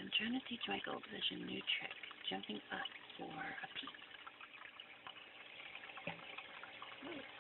I'm trying to teach my goldfish a new trick, jumping up for a peep.